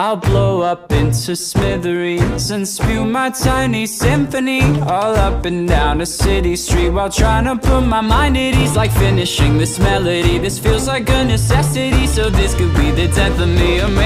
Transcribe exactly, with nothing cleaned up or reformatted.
I'll blow up into smithereens and spew my tiny symphony all up and down a city street, while trying to put my mind at ease. Like finishing this melody, this feels like a necessity, so this could be the death of me. Or maybe